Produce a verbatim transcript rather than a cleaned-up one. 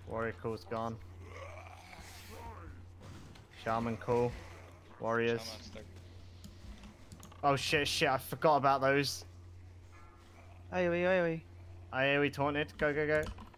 Warrior cool's gone. Shaman cool. Warriors. Shaman stuck. Oh shit, shit, I forgot about those. Aye, aye, aye, aye. I we taunted. Go, go, go.